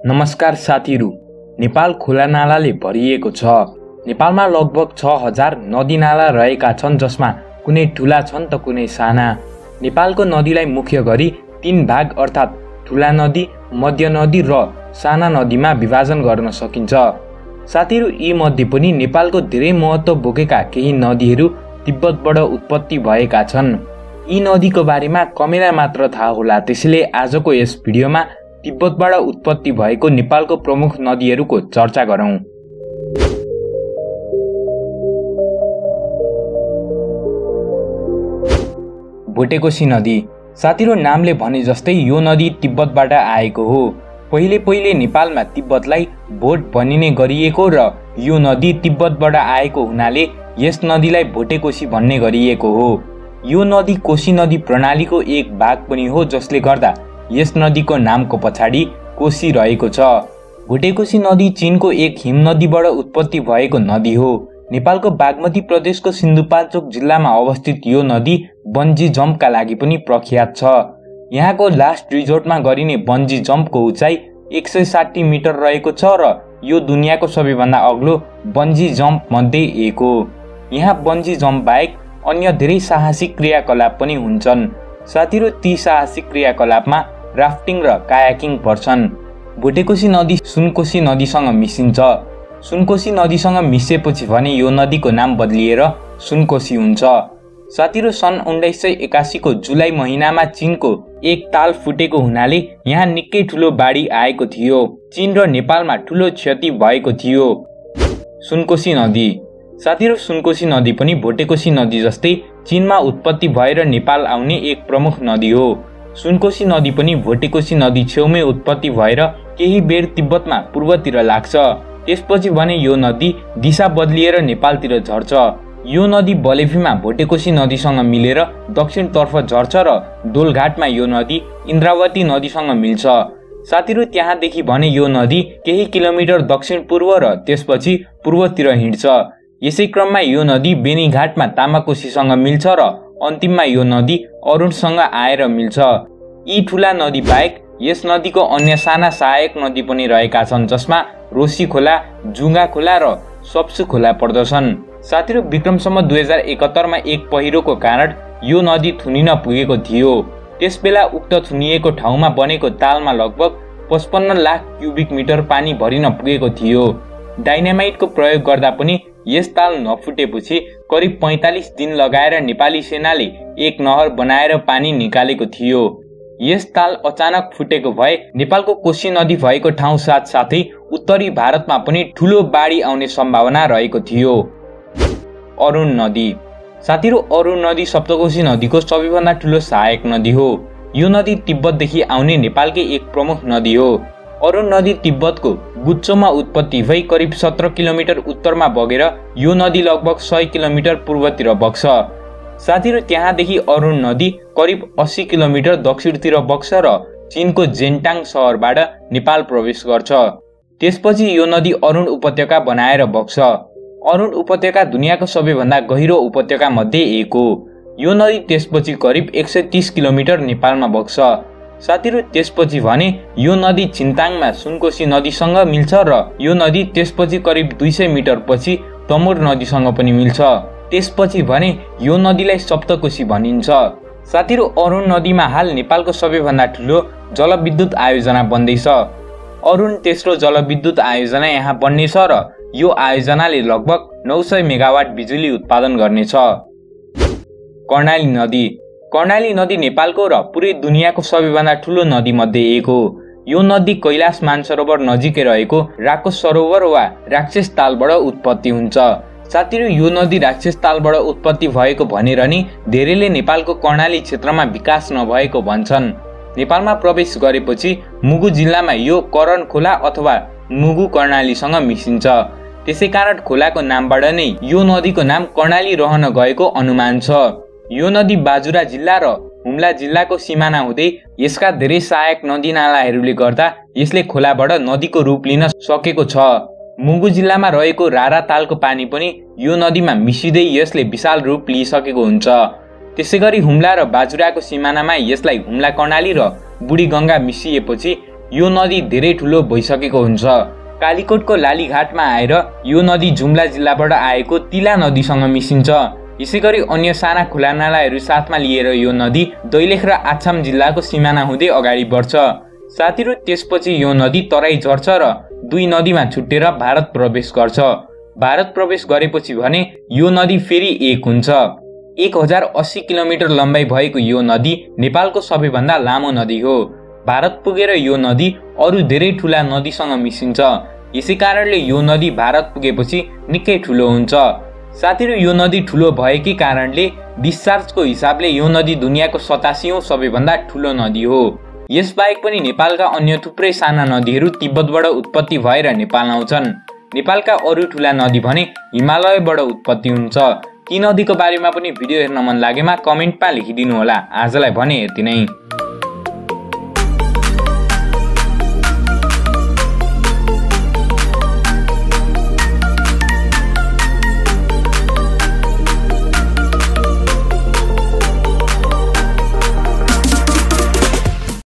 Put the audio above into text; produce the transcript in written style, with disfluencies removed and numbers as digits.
नमस्कार साथीहरू। नेपाल खोला नालाले भरिएको छ। नेपालमा लगभग 6000 नदी नाला रहेका छन्, जसमा कुनै ठूला छन् त कुनै साना। नेपालको नदीलाई मुख्य गरी 3 भाग अर्थात् ठूला नदी, मध्य नदी र साना नदीमा विभाजन गर्न सकिन्छ। साथीहरू, यी मध्ये पनि नेपालको धेरै महत्त्व बोकेका केही नदीहरू तिब्बतबाट उत्पत्ति भएका छन्। यी नदीको बारेमा कमेलाई मात्र थाहा होला, त्यसैले आजको यस भिडियोमा तिब्बतबाट उत्पत्ति भएको नेपालको प्रमुख नदीहरूको चर्चा गरौँ। भोटेकोशी नदी। साथीहरू, नामले भने जस्तै यो नदी तिब्बतबाट आएको हो। पहिले नेपालमा तिब्बतलाई भोट भनिने गरिएको र यो नदी तिब्बतबाट आएको हुनाले यस नदीलाई भोटेकोशी भन्ने गरिएको हो। यो नदी कोशी नदी प्रणालीको एक भाग पनि हो, जसले गर्दा यस नदीको नामको पछाडि कोशी रहेको छ। भोटेकोशी नदी चीनको एक हिमनदीबाट उत्पत्ति भएको नदी हो। नेपालको बागमती प्रदेशको सिन्धुपाल्चोक जिल्लामा अवस्थित यो नदी बन्जी जम्पका लागि पनि प्रख्यात छ। यहाँको लास्ट रिजोर्टमा गरिने बन्जी जम्पको उचाइ 160 मिटर रहेको छ र यो दुनियाँको सबैभन्दा अग्लो बन्जी जम्प मध्ये एक हो। यहाँ बन्जी जम्प बाहेक अन्य धेरै साहसिक क्रियाकलाप पनि हुन्छन्। साथीहरू, ती साहसिक क्रियाकलापमा राफ्टिङ र कायाकिङ पर्छन्। भोटेकोशी नदी सुनकोशी नदीसँग मिसिन्छ। सुनकोशी नदीसँग मिसेपछि भने यो नदीको नाम बदलिएर सुनकोशी हुन्छ। साथीहरू, सन् 1981 को जुलाई महिनामा चीनको एक ताल फुटेको हुनाले यहाँ निकै ठुलो बाढी आएको थियो। चीन र नेपालमा ठुलो क्षति भएको थियो। सुनकोशी नदी। साथीहरू, सुनकोशी नदी पनि भोटेकोशी नदी जस्तै चीनमा उत्पत्ति भएर नेपाल आउने एक प्रमुख नदी हो। सुनकोशी नदी पनि भोटेकोशी नदी छेउमै उत्पत्ति भएर केही बेर तिब्बतमा पूर्वतिर लाग्छ। त्यसपछि भने यो नदी दिशा बदलिएर नेपालतिर झर्छ। यो नदी बलेफीमा भोटेकोशी नदीसँग मिलेर दक्षिणतर्फ झर्छ र दोलघाटमा यो नदी इन्द्रावती नदीसँग मिल्छ। साथीहरू, त्यहाँदेखि भने यो नदी केही किलोमिटर दक्षिण पूर्व र त्यसपछि पूर्वतिर हिँड्छ। यसै क्रममा यो नदी बेनीघाटमा तामाकोशीसँग मिल्छ र अन्तिममा यो नदी अरुणसँग आएर मिल्छ। यी ठूला नदी बाहेक यस नदीको अन्य साना सहायक नदी पनि रहेका छन्, जसमा रोशी खोला, जुङ्गा खोला र सप्सु खोला पर्दछन्। साथीहरू, विक्रमसम्म 2071 मा एक पहिरोको कारण यो नदी थुनिन पुगेको थियो। त्यसबेला उक्त थुनिएको ठाउँमा बनेको तालमा लगभग 55 लाख क्युबिक मिटर पानी भरिन पुगेको थियो। डाइनामाइटको प्रयोग गर्दा पनि यस ताल नफुटेपछि करिब 45 दिन लगाएर नेपाली सेनाले एक नहर बनाएर पानी निकालेको थियो। यस ताल अचानक फुटेको भए नेपालको कोशी नदी भएको ठाउँ साथसाथै उत्तरी भारतमा पनि ठुलो बाढी आउने सम्भावना रहेको थियो। अरुण नदी। साथीहरू, अरुण नदी सप्तकोशी नदीको सबैभन्दा ठुलो सहायक नदी हो। यो नदी तिब्बतदेखि आउने नेपालकै एक प्रमुख नदी हो। अरुण नदी तिब्बतको गुच्चोमा उत्पत्ति भई करिब 17 किलोमिटर उत्तरमा बगेर यो नदी लगभग 100 किलोमिटर पूर्वतिर बग्छ। साथीहरू, त्यहाँदेखि अरुण नदी करिब 80 किलोमिटर दक्षिणतिर बग्छ र चीनको जेन्टाङ सहरबाट नेपाल प्रवेश गर्छ। त्यसपछि यो नदी अरुण उपत्यका बनाएर बग्छ। अरुण उपत्यका दुनियाँको सबैभन्दा गहिरो उपत्यका मध्ये एक हो। यो नदी त्यसपछि करिब 130 किलोमिटर नेपालमा बग्छ। साथीहरू, त्यसपछि भने यो नदी छिन्ताङमा सुनकोशी नदीसँग मिल्छ र यो नदी त्यसपछि करिब 200 मिटर पछि तमोर नदीसँग पनि मिल्छ। त्यसपछि भने यो नदीलाई सप्तकोशी भनिन्छ। साथीहरू, अरुण नदीमा हाल नेपालको सबैभन्दा ठुलो जलविद्युत आयोजना बन्दैछ। अरुण तेस्रो जलविद्युत आयोजना यहाँ बन्नेछ र यो आयोजनाले लगभग 900 मेगावाट बिजुली उत्पादन गर्नेछ। कर्णाली नदी। कर्णाली नदी नेपालको र पुरै दुनियाँको सबैभन्दा ठुलो नदी मध्ये एक हो। यो नदी कैलाश मानसरोवर नजिकै रहेको राकोस सरोवर वा राक्षस तालबाट उत्पत्ति हुन्छ। साथीहरू, यो नदी राक्षस तालबाट उत्पत्ति भएको भनेर नि धेरैले नेपालको कर्णाली क्षेत्रमा विकास नभएको भन्छन्। नेपालमा प्रवेश गरेपछि मुगु जिल्लामा यो करण खोला अथवा मुगु कर्णालीसँग मिसिन्छ। त्यसैकारण खोलाको नामबाट नै यो नदीको नाम कर्णाली रहन गएको अनुमान छ। यो नदी बाजुरा जिल्ला र हुम्ला जिल्लाको सिमाना हुँदै यसका धेरै सहायक नदीनालाहरूले गर्दा यसले खोलाबाट नदीको रूप लिन सकेको छ। मुगु जिल्लामा रहेको रारा तालको पानी पनि यो नदीमा मिसिँदै यसले विशाल रूप लिइसकेको हुन्छ। त्यसैगरी हुम्ला र बाजुराको सिमानामा यसलाई हुम्ला कर्णाली र बुढी गंगा मिसिएपछि यो नदी धेरै ठुलो भइसकेको हुन्छ। कालीकोटको लालीघाटमा आएर यो नदी जुम्ला जिल्लाबाट आएको तिला नदीसँग मिसिन्छ। यसैगरी अन्य साना खुला नालाहरू साथमा लिएर यो नदी दैलेख र आछाम जिल्लाको सिमाना हुँदै अगाडि बढ्छ। साथीहरू, त्यसपछि यो नदी तराई झर्छ र दुई नदीमा छुट्टेर भारत प्रवेश गर्छ। भारत प्रवेश गरेपछि भने यो नदी फेरि एक हुन्छ। 1080 किलोमिटर लम्बाइ भएको यो नदी नेपालको सबैभन्दा लामो नदी हो। भारत पुगेर यो नदी अरू धेरै ठुला नदीसँग मिसिन्छ। यसै कारणले यो नदी भारत पुगेपछि निकै ठुलो हुन्छ। साथीहरू, यो नदी ठुलो भएकै कारणले डिस्चार्जको हिसाबले यो नदी दुनियाँको 87औं सबैभन्दा ठुलो नदी हो। यसबाहेक पनि नेपालका अन्य थुप्रै साना नदीहरू तिब्बतबाट उत्पत्ति भएर नेपाल आउँछन्। नेपालका अरू ठुला नदी भने हिमालयबाट उत्पत्ति हुन्छ। ती नदीको बारेमा पनि भिडियो हेर्न मन लागेमा कमेन्टमा लेखिदिनु होला। आजलाई भने यति नै।